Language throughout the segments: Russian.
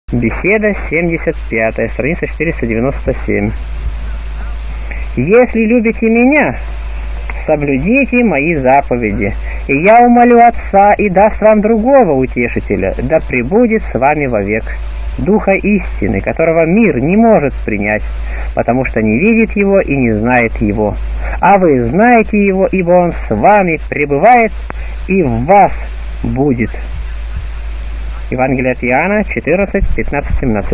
Беседа 75, страница 497. «Если любите меня, соблюдите мои заповеди, и я умолю Отца и даст вам другого утешителя, да пребудет с вами вовек, Духа истины, которого мир не может принять, потому что не видит его и не знает его. А вы знаете его, ибо он с вами пребывает и в вас будет». Евангелие от Иоанна 14, 15, 17.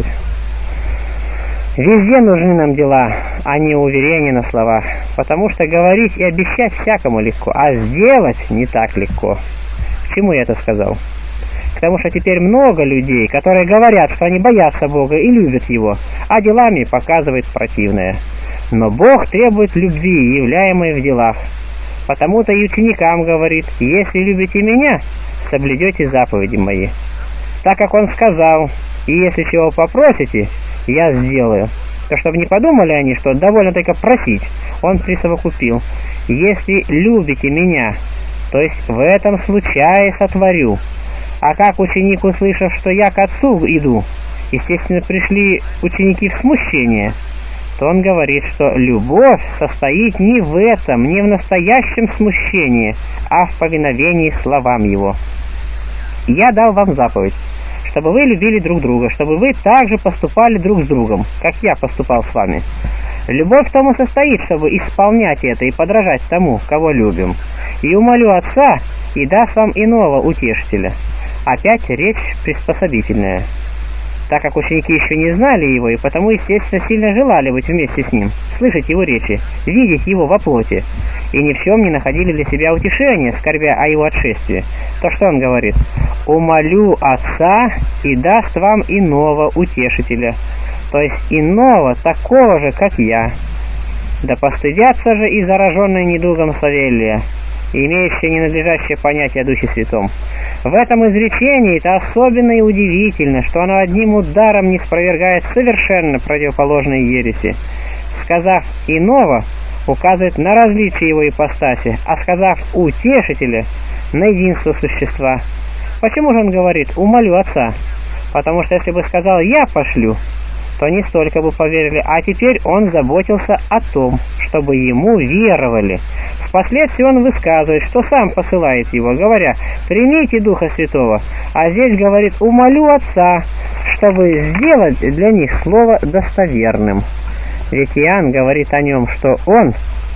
Везде нужны нам дела, а не уверения на словах, потому что говорить и обещать всякому легко, а сделать не так легко. К чему я это сказал? Потому что теперь много людей, которые говорят, что они боятся Бога и любят Его, а делами показывают противное. Но Бог требует любви, являемой в делах. Потому-то и ученикам говорит: «Если любите меня, соблюдете заповеди мои». Так как он сказал: «И если чего попросите, я сделаю», то чтобы не подумали они, что довольно только просить, он присовокупил: «Если любите меня, то есть в этом случае сотворю». А как ученик, услышав, что я к Отцу иду, естественно, пришли ученики в смущение, то он говорит, что любовь состоит не в этом, не в настоящем смущении, а в повиновении словам его. «Я дал вам заповедь, чтобы вы любили друг друга, чтобы вы также поступали друг с другом, как я поступал с вами». Любовь в том и состоит, чтобы исполнять это и подражать тому, кого любим. «И умолю Отца, и даст вам иного утешителя». Опять речь приспособительная, так как ученики еще не знали его, и потому, естественно, сильно желали быть вместе с ним, слышать его речи, видеть его во плоти, и ни в чем не находили для себя утешения, скорбя о его отшествии. То, что он говорит: «Умолю Отца, и даст вам иного утешителя», то есть иного, такого же, как я. Да постыдятся же и зараженные недугом Савелия, имеющие ненадлежащее понятие о Духе Святом. В этом изречении это особенно и удивительно, что оно одним ударом не спровергает совершенно противоположные ереси. Сказав «иного», указывает на различие его ипостаси, а сказав «утешителя», на единство существа. Почему же он говорит «умолю Отца»? Потому что если бы сказал «я пошлю», то не столько бы поверили, а теперь он заботился о том, чтобы ему веровали. Впоследствии он высказывает, что сам посылает его, говоря: «Примите Духа Святого», а здесь говорит «умолю Отца», чтобы сделать для них слово достоверным. Ведь Иоанн говорит о нем, что он,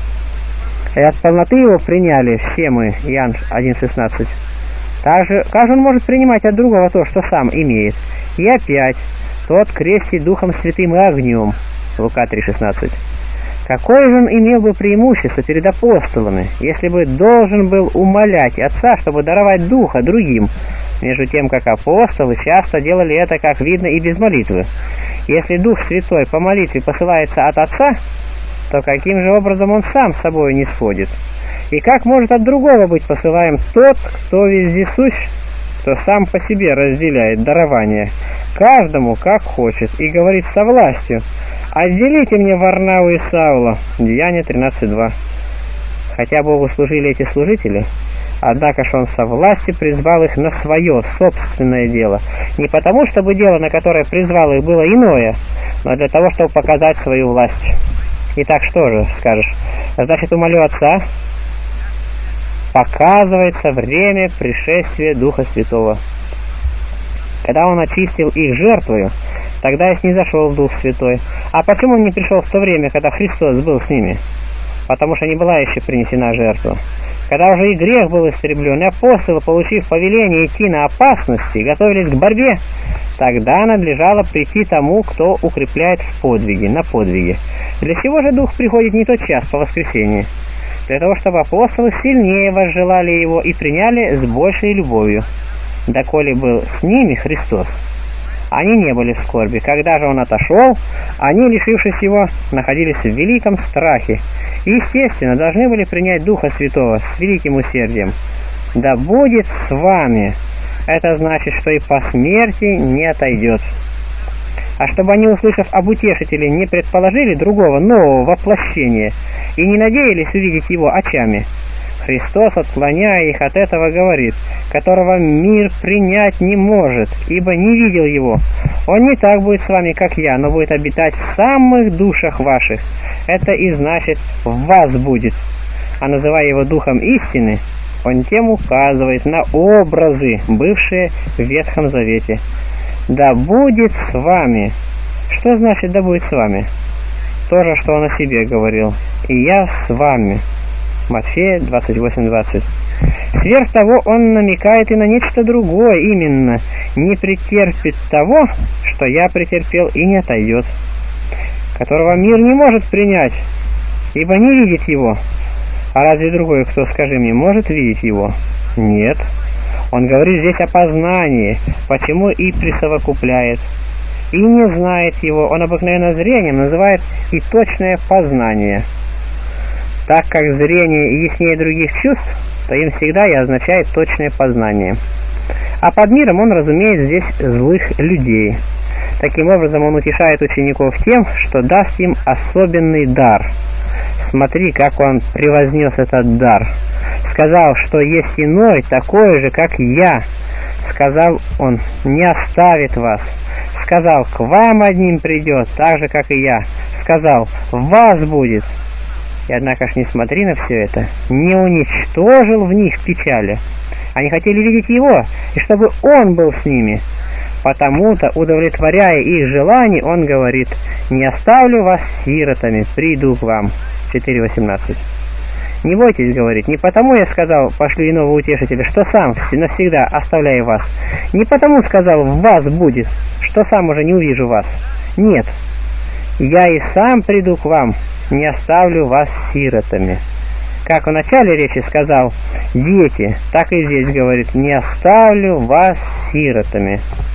и от полноты его приняли все мы, Иоанн 1,16. Также, как же он может принимать от другого то, что сам имеет? И опять, тот крестит Духом Святым и огнем, Лука 3,16. Какое же он имел бы преимущество перед апостолами, если бы должен был умолять Отца, чтобы даровать Духа другим, между тем, как апостолы часто делали это, как видно, и без молитвы? Если Дух Святой по молитве посылается от Отца, то каким же образом он сам с собой не сходит? И как может от другого быть посылаем тот, кто вездесущ, кто сам по себе разделяет дарование, каждому как хочет, и говорит со властью: «Отделите мне Варнаву и Саула», Деяния 13:2. Хотя Богу служили эти служители, однако ж он со власти призвал их на свое собственное дело, не потому, чтобы дело, на которое призвал их, было иное, но для того, чтобы показать свою власть. Итак, что же скажешь? Значит, умолю Отца, показывается время пришествия Духа Святого. Когда он очистил их жертвою, тогда и снизошел Дух Святой. А почему он не пришел в то время, когда Христос был с ними? Потому что не была еще принесена жертва. Когда уже и грех был истреблен, и апостолы, получив повеление идти на опасности, готовились к борьбе, тогда надлежало прийти тому, кто укрепляет в подвиге, на подвиге. Для чего же Дух приходит не тот час, по воскресенье? Для того, чтобы апостолы сильнее возжелали его и приняли с большей любовью. Доколе был с ними Христос, они не были в скорби. Когда же он отошел, они, лишившись его, находились в великом страхе и, естественно, должны были принять Духа Святого с великим усердием. «Да будет с вами» — это значит, что и по смерти не отойдет. А чтобы они, услышав об утешителе, не предположили другого нового воплощения и не надеялись увидеть его очами, Христос, отклоняя их от этого, говорит: «Которого мир принять не может, ибо не видел его, Он не так будет с вами, как я, но будет обитать в самых душах ваших. Это и значит в вас будет. А называя его Духом истины, он тем указывает на образы, бывшие в Ветхом Завете. Да будет с вами. Что значит да будет с вами? То же, что он о себе говорил. И я с вами. Матфея 28:20. Сверх того, он намекает и на нечто другое, именно не претерпит того, что я претерпел, и не отойдет, которого мир не может принять, ибо не видит его. А разве другой, кто, скажи мне, может видеть его? Нет. Он говорит здесь о познании, почему и присовокупляет. И не знает его, он обыкновенно зрением называет и точное познание. Так как зрение яснее других чувств, то им всегда и означает точное познание. А под миром он разумеет здесь злых людей. Таким образом он утешает учеников тем, что даст им особенный дар. Смотри, как он превознес этот дар. Сказал, что есть иной, такой же, как я. Сказал он, не оставит вас. Сказал, к вам одним придет, так же, как и я. Сказал, в вас будет. И однако ж, несмотря на все это, не уничтожил в них печали. Они хотели видеть его, и чтобы он был с ними. Потому-то, удовлетворяя их желание, он говорит, не оставлю вас сиротами, приду к вам. 4:18. Не бойтесь, говорит, не потому я сказал, пошлю иного утешителя, что сам навсегда оставляю вас. Не потому сказал, в вас будет, что сам уже не увижу вас. Нет, я и сам приду к вам, не оставлю вас сиротами. Как в начале речи сказал, дети, так и здесь говорит, не оставлю вас сиротами.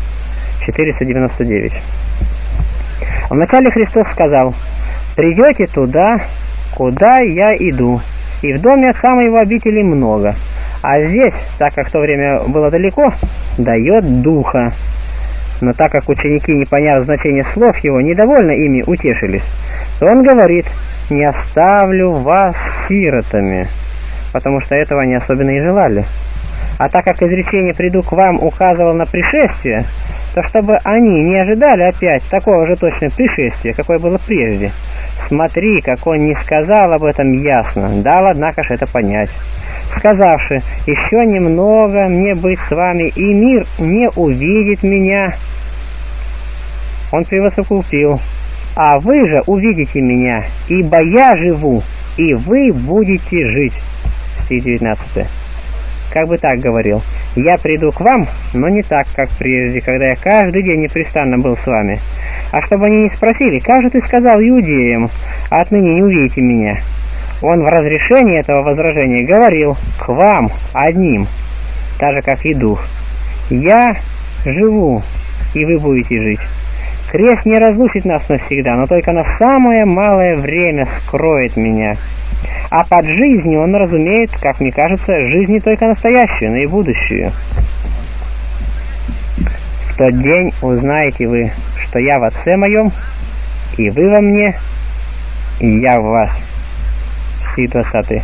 499. Вначале Христос сказал, придете туда, куда я иду, и в доме отца моего обителей много. А здесь, так как в то время было далеко, дает Духа. Но так как ученики, не поняв значения слов его, недовольно ими утешились, то он говорит, не оставлю вас сиротами, потому что этого они особенно и желали. А так как изречение «приду к вам» указывало на пришествие, то чтобы они не ожидали опять такого же точно пришествия, какое было прежде. Смотри, как он не сказал об этом ясно, дал, однако ж, это понять. Сказавши, еще немного мне быть с вами, и мир не увидит меня, он превосокупил. А вы же увидите меня, ибо я живу, и вы будете жить. Стих 19. Как бы так говорил, я приду к вам, но не так, как прежде, когда я каждый день непрестанно был с вами. А чтобы они не спросили, как же ты сказал иудеям, а отныне не увидите меня? Он в разрешении этого возражения говорил к вам одним, так же, как и Дух. Я живу, и вы будете жить. Крест не разлучит нас навсегда, но только на самое малое время скроет меня. А под жизнью он разумеет, как мне кажется, жизнь не только настоящую, но и будущую. В тот день узнаете вы, что я в Отце моем, и вы во мне, и я в вас. Стих 20.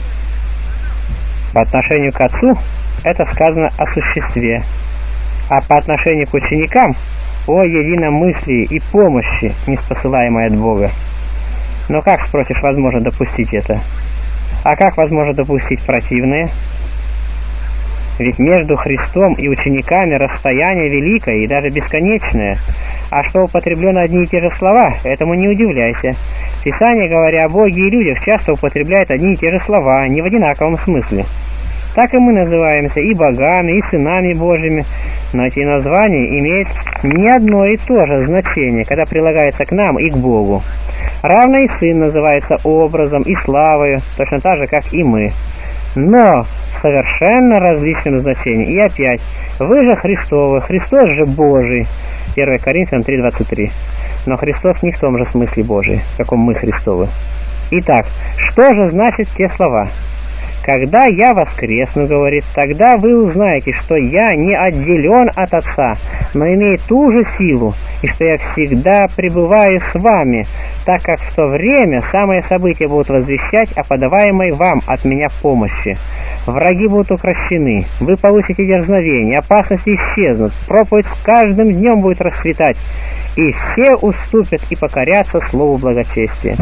По отношению к Отцу это сказано о существе, а по отношению к ученикам о единомыслии и помощи, ниспосылаемой от Бога. Но как, спросишь, возможно допустить это? А как возможно допустить противное? Ведь между Христом и учениками расстояние великое и даже бесконечное. А что употреблено одни и те же слова, этому не удивляйся. Писание, говоря о Боге и людях, часто употребляет одни и те же слова, не в одинаковом смысле. Так и мы называемся и богами, и сынами Божьими, но эти названия имеют не одно и то же значение, когда прилагается к нам и к Богу. Равно и Сын называется образом и славою, точно так же, как и мы. Но совершенно различным значением. И опять, вы же Христовы, Христос же Божий. 1 Коринфянам 3:23. Но Христос не в том же смысле Божий, в каком мы Христовы. Итак, что же значит те слова? Когда я воскресну, говорит, тогда вы узнаете, что я не отделен от Отца, но имею ту же силу, и что я всегда пребываю с вами, так как в то время самые события будут возвещать о подаваемой вам от меня помощи. Враги будут укрощены, вы получите дерзновение, опасности исчезнут, проповедь с каждым днем будет расцветать, и все уступят и покорятся слову благочестия.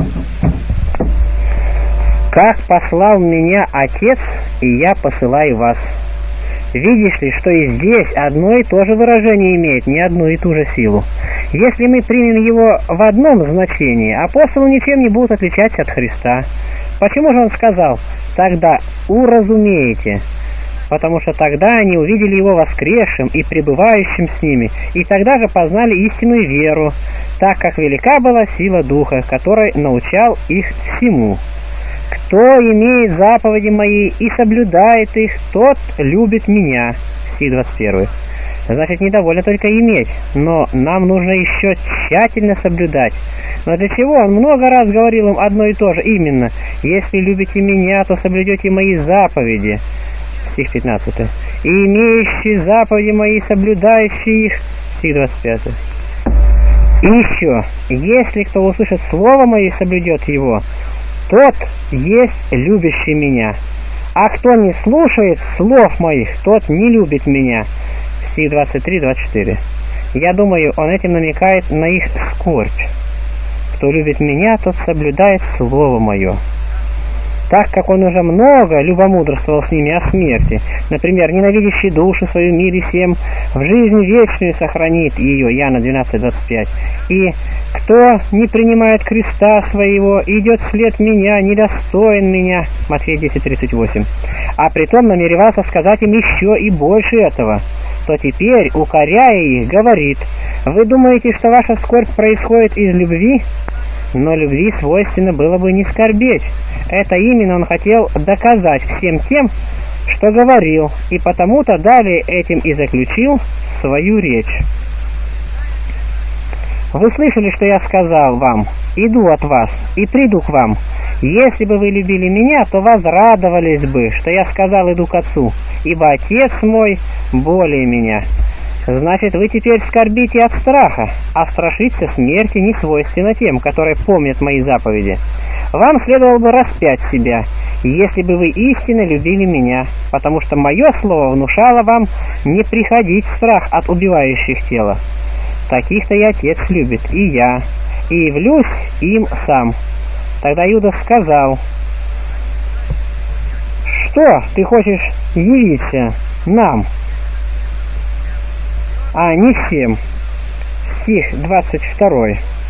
Как послал меня Отец, и я посылаю вас. Видишь ли, что и здесь одно и то же выражение имеет, не одну и ту же силу. Если мы примем его в одном значении, апостолы ничем не будут отличаться от Христа. Почему же он сказал «тогда уразумеете»? Потому что тогда они увидели его воскресшим и пребывающим с ними, и тогда же познали истинную веру, так как велика была сила Духа, который научал их всему. Кто имеет заповеди мои и соблюдает их, тот любит меня. Стих 21. Значит, недовольно только иметь, но нам нужно еще тщательно соблюдать. Но для чего? Он много раз говорил им одно и то же, именно: «Если любите меня, то соблюдете мои заповеди». Стих 15. «И имеющие заповеди мои, соблюдающие их». Стих 25. И еще: «Если кто услышит слово мое и соблюдет его, тот есть любящий меня, а кто не слушает слов моих, тот не любит меня». Стих 23-24. Я думаю, он этим намекает на их скорбь. Кто любит меня, тот соблюдает слово мое. Так как он уже много любомудрствовал с ними о смерти, например, ненавидящий душу свою мир и всем, в жизнь вечную сохранит ее, Иоанна 12:25. И кто не принимает креста своего, идет вслед меня, недостоин меня, Матфея 10:38. А притом намеревался сказать им еще и больше этого, то теперь, укоряя их, говорит: вы думаете, что ваша скорбь происходит из любви? Но любви свойственно было бы не скорбеть. Это именно он хотел доказать всем тем, что говорил, и потому-то далее этим и заключил свою речь. Вы слышали, что я сказал вам: иду от вас и приду к вам. Если бы вы любили меня, то возрадовались бы, что я сказал: иду к Отцу, ибо Отец мой более меня. Значит, вы теперь скорбите от страха, а страшиться смерти не свойственно тем, которые помнят мои заповеди. Вам следовало бы распять себя, если бы вы истинно любили меня, потому что мое слово внушало вам не приходить в страх от убивающих тела. Таких-то и Отец любит, и я, и явлюсь им сам. Тогда Иуда сказал: что ты хочешь явиться нам, а не всем? Стих 22.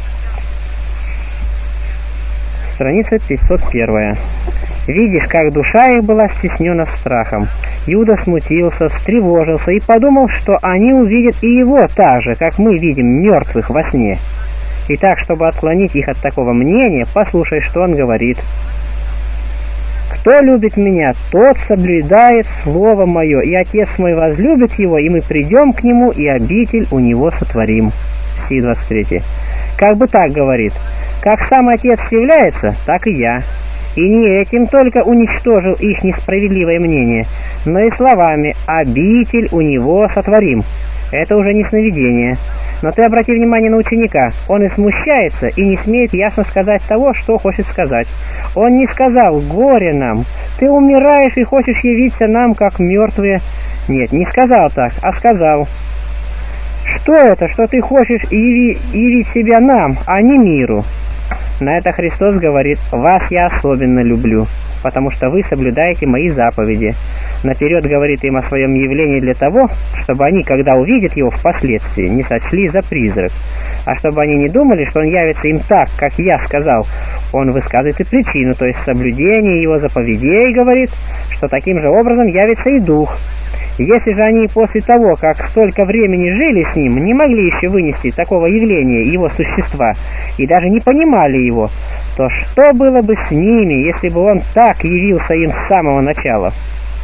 Страница 501. Видишь, как душа их была стеснена страхом. Иуда смутился, встревожился и подумал, что они увидят и его так же, как мы видим мертвых во сне. Итак, чтобы отклонить их от такого мнения, послушай, что он говорит. Кто любит меня, тот соблюдает слово мое, и Отец мой возлюбит его, и мы придем к нему, и обитель у него сотворим. Стих 23. Как бы так говорит: как сам Отец является, так и я. И не этим только уничтожил их несправедливое мнение, но и словами «обитель у него сотворим». Это уже не сновидение. Но ты обрати внимание на ученика. Он и смущается, и не смеет ясно сказать того, что хочет сказать. Он не сказал: «Горе нам! Ты умираешь и хочешь явиться нам, как мертвые». Нет, не сказал так, а сказал: «Что это, что ты хочешь явить себя нам, а не миру?» На это Христос говорит: «Вас я особенно люблю, потому что вы соблюдаете мои заповеди». Наперед говорит им о своем явлении для того, чтобы они, когда увидят его впоследствии, не сочли за призрак. А чтобы они не думали, что он явится им так, как я сказал, он высказывает и причину, то есть соблюдение его заповедей, говорит, что таким же образом явится и Дух. Если же они после того, как столько времени жили с ним, не могли еще вынести такого явления его существа и даже не понимали его, то что было бы с ними, если бы он так явился им с самого начала?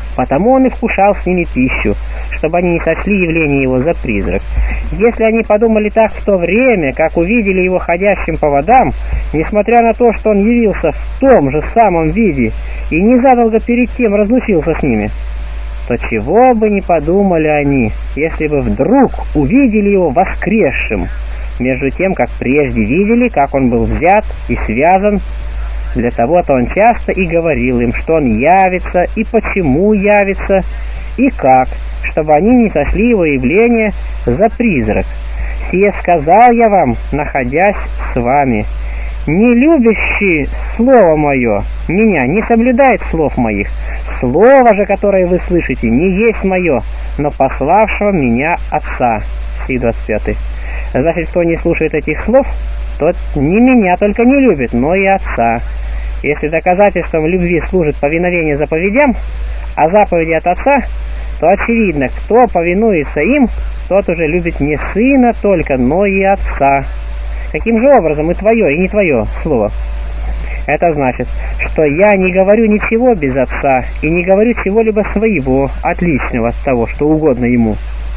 потому он и вкушал с ними пищу, чтобы они не сочли явление его за призрак. Если они подумали так в то время, как увидели его ходящим по водам, несмотря на то, что он явился в том же самом виде и незадолго перед тем разлучился с ними, то чего бы не подумали они, если бы вдруг увидели его воскресшим, между тем, как прежде видели, как он был взят и связан. Для того-то он часто и говорил им, что он явится, и почему явится, и как, чтобы они не сошли его явление за призрак. Сие сказал я вам, находясь с вами. Не любящий слово мое, меня, не соблюдает слов моих. Слово же, которое вы слышите, не есть мое, но пославшего меня Отца. Стих 25. Значит, кто не слушает этих слов, тот не меня только не любит, но и Отца. Если доказательством любви служит повиновение заповедям, а заповеди от Отца, то очевидно, кто повинуется им, тот уже любит не Сына только, но и Отца. Каким же образом и твое, и не твое слово? Это значит, что я не говорю ничего без Отца, и не говорю чего-либо своего, отличного от того, что угодно Ему.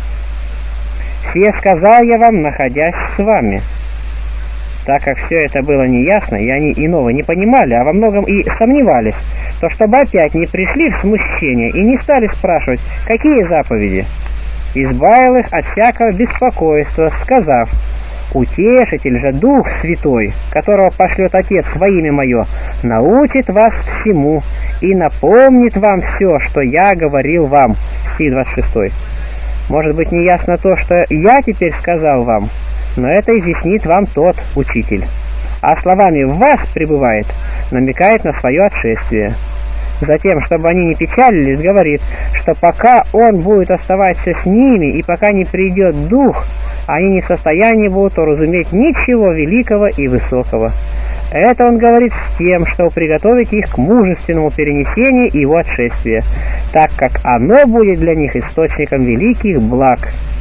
Сие сказал я вам, находясь с вами. Так как все это было неясно, и они иного не понимали, а во многом и сомневались, то чтобы опять не пришли в смущение и не стали спрашивать, какие заповеди, избавил их от всякого беспокойства, сказав: «Утешитель же, Дух Святой, которого пошлет Отец во имя Мое, научит вас всему и напомнит вам все, что я говорил вам». Стих 26. Может быть, неясно то, что я теперь сказал вам, но это изъяснит вам тот учитель. А словами «в вас пребывает» намекает на свое отшествие. Затем, чтобы они не печалились, говорит, что пока он будет оставаться с ними и пока не придет Дух, они не в состоянии будут уразуметь ничего великого и высокого. Это он говорит с тем, чтобы приготовить их к мужественному перенесению его отшествия, так как оно будет для них источником великих благ.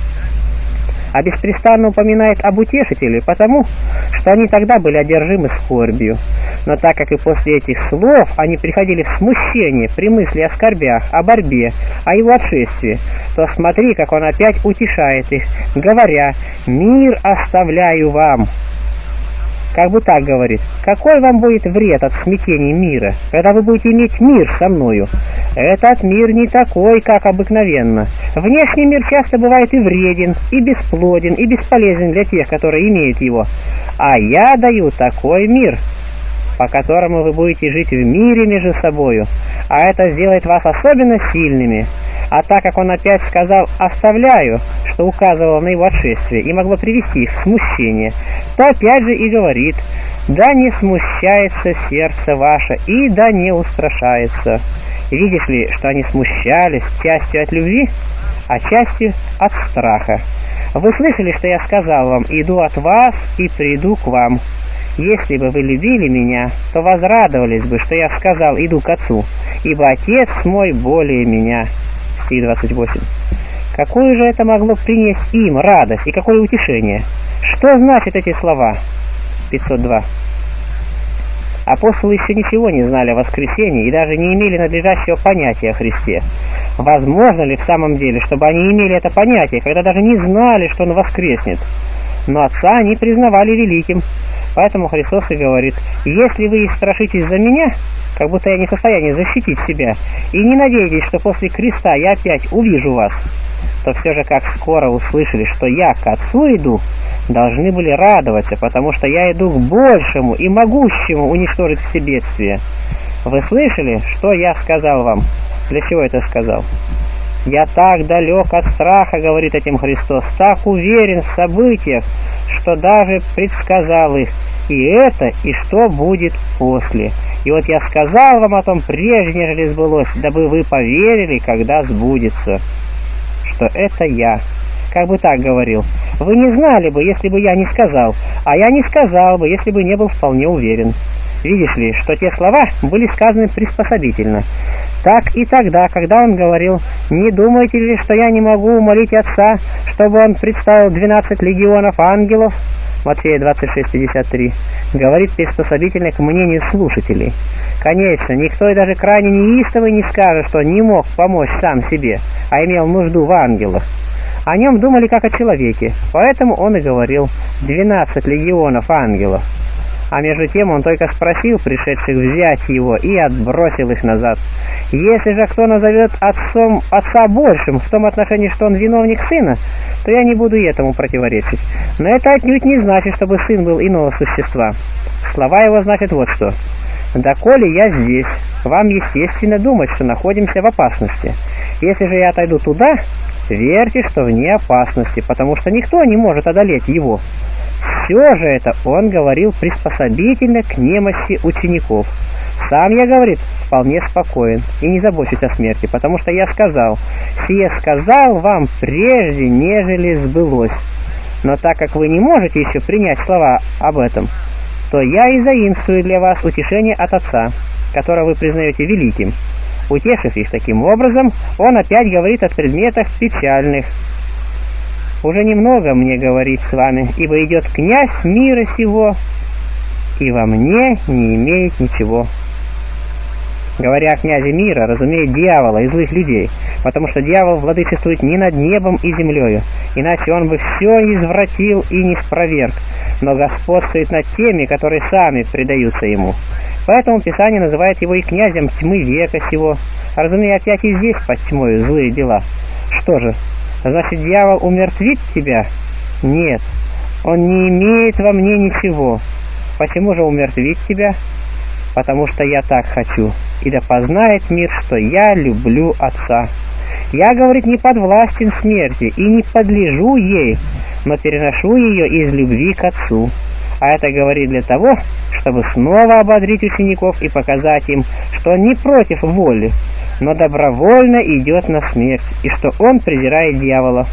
А беспрестанно упоминает об утешителе, потому что они тогда были одержимы скорбью. Но так как и после этих слов они приходили в смущение при мысли о скорбях, о борьбе, о его отшествии, то смотри, как он опять утешает их, говоря: «Мир оставляю вам». Как бы так говорит: какой вам будет вред от смятения мира, когда вы будете иметь мир со мною? Этот мир не такой, как обыкновенно. Внешний мир часто бывает и вреден, и бесплоден, и бесполезен для тех, которые имеют его. А я даю такой мир, по которому вы будете жить в мире между собою, а это сделает вас особенно сильными. А так как он опять сказал «оставляю», что указывало на его отшествие и могло привести их в смущение, то опять же и говорит: «Да не смущается сердце ваше, и да не устрашается». Видишь ли, что они смущались частью от любви, а частью от страха. Вы слышали, что я сказал вам: «Иду от вас и приду к вам». Если бы вы любили меня, то возрадовались бы, что я сказал: «Иду к Отцу, ибо Отец мой более меня». Стих 28. Какую же это могло принести им радость и какое утешение? Что значат эти слова? 502. Апостолы еще ничего не знали о воскресении и даже не имели надлежащего понятия о Христе. Возможно ли в самом деле, чтобы они имели это понятие, когда даже не знали, что Он воскреснет? Но Отца они признавали великим. Поэтому Христос и говорит: «Если вы страшитесь за меня, как будто я не в состоянии защитить себя, и не надеетесь, что после креста я опять увижу вас, то все же, как скоро услышали, что я к Отцу иду, должны были радоваться, потому что я иду к большему и могущему уничтожить все бедствия. Вы слышали, что я сказал вам?» Для чего это сказал? «Я так далек от страха, — говорит этим Христос, — так уверен в событиях, что даже предсказал их, и это, и что будет после. И вот я сказал вам о том прежде, нежели сбылось, дабы вы поверили, когда сбудется, что это я». Как бы так говорил: «Вы не знали бы, если бы я не сказал, а я не сказал бы, если бы не был вполне уверен». Видишь ли, что те слова были сказаны приспособительно. Так и тогда, когда он говорил: «Не думаете ли, что я не могу умолить Отца, чтобы он представил 12 легионов ангелов?» Матфея 26:53, говорит приспособительно к мнению слушателей. Конечно, никто и даже крайне неистовый не скажет, что не мог помочь сам себе, а имел нужду в ангелах. О нем думали как о человеке, поэтому он и говорил 12 легионов ангелов. А между тем он только спросил пришедших взять его и отбросил их назад. Если же кто назовет отцом отца большим в том отношении, что он виновник сына, то я не буду этому противоречить. Но это отнюдь не значит, чтобы сын был иного существа. Слова его значат вот что. «Доколе я здесь, вам естественно думать, что находимся в опасности. Если же я отойду туда, верьте, что вне опасности, потому что никто не может одолеть его». Все же это он говорил приспособительно к немощи учеников. Сам я, говорит, вполне спокоен и не забочусь о смерти, потому что я сказал, сие сказал вам прежде, нежели сбылось. Но так как вы не можете еще принять слова об этом, то я и заимствую для вас утешение от Отца, которое вы признаете великим. Утешив их таким образом, он опять говорит о предметах печальных. Уже немного мне говорить с вами, ибо идет князь мира сего, и во мне не имеет ничего. Говоря о князе мира, разумеет дьявола и злых людей, потому что дьявол владычествует не над небом и землею, иначе он бы все извратил и не спроверг, но господствует над теми, которые сами предаются ему. Поэтому Писание называет его и князем тьмы века сего, разумея опять и здесь под тьмою злые дела. Что же, значит, дьявол умертвит тебя? Нет, он не имеет во мне ничего. Почему же умертвить тебя? Потому что я так хочу, и да познает мир, что я люблю Отца. Я, говорит, не подвластен смерти и не подлежу ей, но переношу ее из любви к Отцу. А это говорит для того, чтобы снова ободрить учеников и показать им, что он не против воли, но добровольно идет на смерть, и что он презирает дьявола.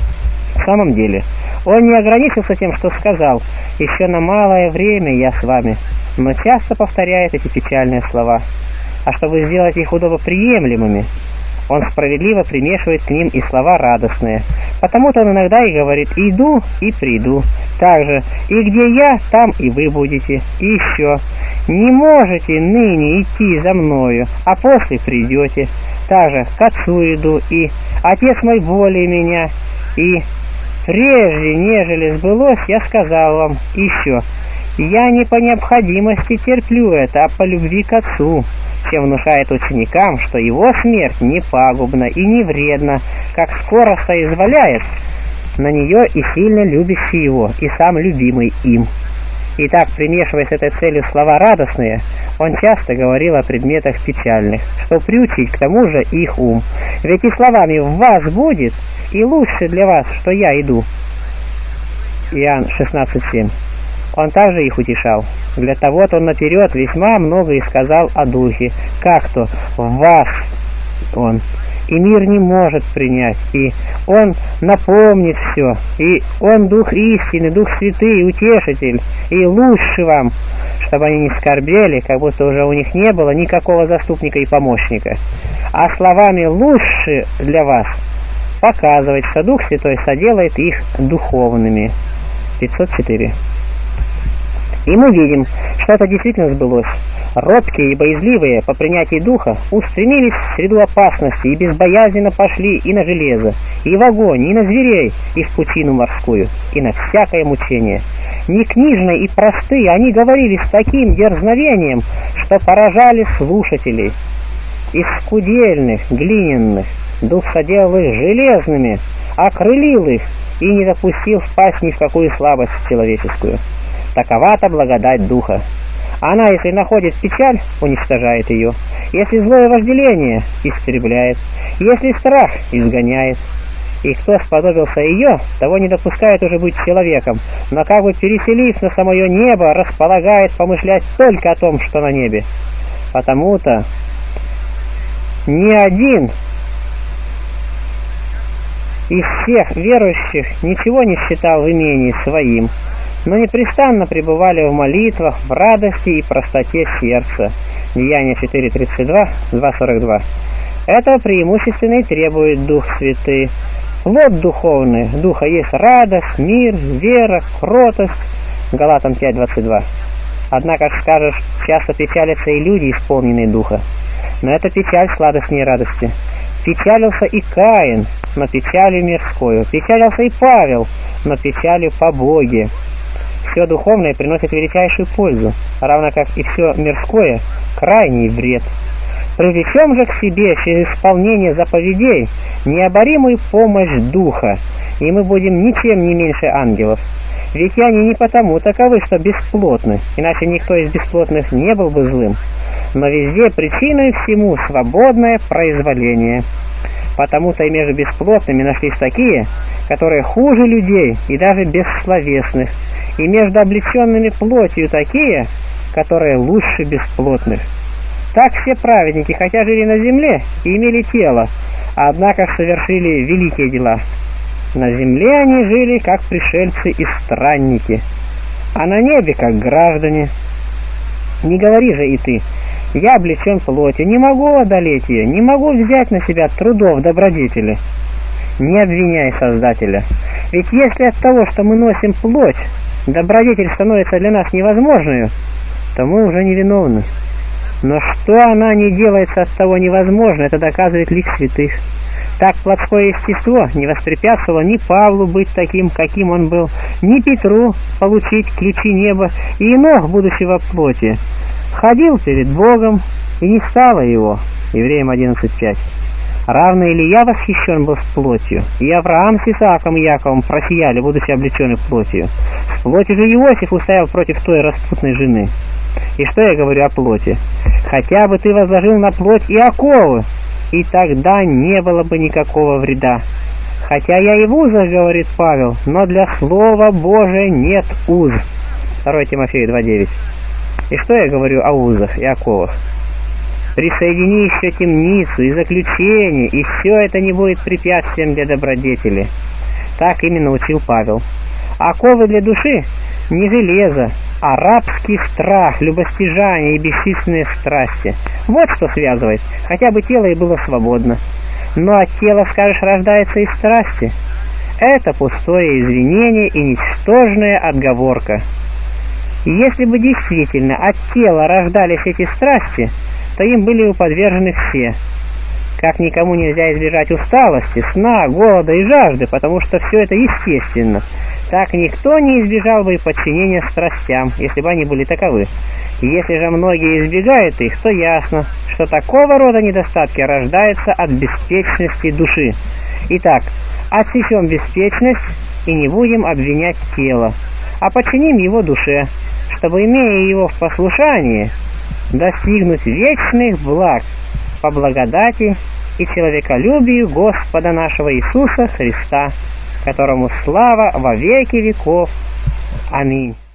В самом деле, он не ограничился тем, что сказал «еще на малое время я с вами», но часто повторяет эти печальные слова. А чтобы сделать их удобоприемлемыми, он справедливо примешивает к ним и слова радостные. Потому-то он иногда и говорит «иду и приду». Также «и где я, там и вы будете». И еще «не можете ныне идти за мною, а после придете». Также «к Отцу иду» и «Отец мой более меня». И «прежде, нежели сбылось, я сказал вам». И еще «я не по необходимости терплю это, а по любви к Отцу», чем внушает ученикам, что его смерть не пагубна и не вредна, как скоро соизволяет на нее и сильно любящий его, и сам любимый им. Итак, примешивая с этой целью слова радостные, он часто говорил о предметах печальных, чтобы приучить к тому же их ум. Ведь и словами «в вас будет», и лучше для вас, что я иду. Иоанн 16:7. Он также их утешал. Для того-то он наперед весьма много и сказал о Духе, как-то в вас он, и мир не может принять, и он напомнит все, и он Дух истины, Дух Святый, Утешитель, и лучше вам, чтобы они не скорбели, как будто уже у них не было никакого заступника и помощника. А словами «лучше для вас» показывает, что Дух Святой соделает их духовными. 504. И мы видим, что это действительно сбылось. Робкие и боязливые по принятии духа устремились в среду опасности и безбоязненно пошли и на железо, и в огонь, и на зверей, и в пучину морскую, и на всякое мучение. Не книжные и простые, они говорили с таким дерзновением, что поражали слушателей. Из скудельных, глиняных Дух соделал их железными, окрылил их и не допустил впасть ни в какую слабость человеческую. Такова-то благодать Духа. Она, если находит печаль, уничтожает ее. Если злое вожделение, истребляет. Если страх, изгоняет. И кто сподобился ее, того не допускает уже быть человеком, но как бы переселив на самое небо, располагает помышлять только о том, что на небе. Потому-то ни один из всех верующих ничего не считал в имении своим, но непрестанно пребывали в молитвах, в радости и простоте сердца. Деяния 4:32, 2:42. Этого преимущественно и требует Дух Святый. Плод духовный Духа есть радость, мир, вера, кротость, Галатам 5:22. Однако, скажешь, часто печалятся и люди, исполненные духа. Но это печаль сладостней радости. Печалился и Каин, но печалью мирскою. Печалился и Павел, но печалью по Боге. Все духовное приносит величайшую пользу, равно как и все мирское – крайний вред. Привлечем же к себе через исполнение заповедей необоримую помощь Духа, и мы будем ничем не меньше ангелов. Ведь они не потому таковы, что бесплотны, иначе никто из бесплотных не был бы злым. Но везде причиной всему свободное произволение. Потому-то и между бесплотными нашлись такие, которые хуже людей и даже бессловесных, и между облеченными плотью такие, которые лучше бесплотных. Так все праведники, хотя жили на земле и имели тело, однако совершили великие дела. На земле они жили, как пришельцы и странники, а на небе, как граждане. Не говори же и ты: я облечен плотью, не могу одолеть ее, не могу взять на себя трудов добродетели. Не обвиняй Создателя. Ведь если от того, что мы носим плоть, добродетель становится для нас невозможной, то мы уже невиновны. Но что она не делается от того невозможно, это доказывает лик святых. Так плотское естество не воспрепятствовало ни Павлу быть таким, каким он был, ни Петру получить ключи неба, и Енох, будучи во плоти, ходил перед Богом, и не стало его. Евреям 11:5. Равно Илья восхищен был с плотью, и Авраам с Исааком и Яковом просияли, будучи облечены плотью. С плотью же Иосиф устоял против той распутной жены. И что я говорю о плоти? Хотя бы ты возложил на плоть и оковы, и тогда не было бы никакого вреда. Хотя я и в узах, говорит Павел, но для Слова Божия нет уз. 2 Тимофею 2:9. И что я говорю о узах и оковах? Присоедини еще темницу и заключение, и все это не будет препятствием для добродетели. Так именно учил Павел. Оковы для души не железо, а рабский страх, любостяжание и бесчисленные страсти. Вот что связывает, хотя бы тело и было свободно. Но от тела, скажешь, рождается из страсти. Это пустое извинение и ничтожная отговорка. И если бы действительно от тела рождались эти страсти, то им были бы подвержены все. Как никому нельзя избежать усталости, сна, голода и жажды, потому что все это естественно, так никто не избежал бы и подчинения страстям, если бы они были таковы. И если же многие избегают их, то ясно, что такого рода недостатки рождаются от беспечности души. Итак, отсечем беспечность и не будем обвинять тело, а подчиним его душе, чтобы, имея его в послушании, достигнуть вечных благ по благодати и человеколюбию Господа нашего Иисуса Христа, которому слава во веки веков. Аминь.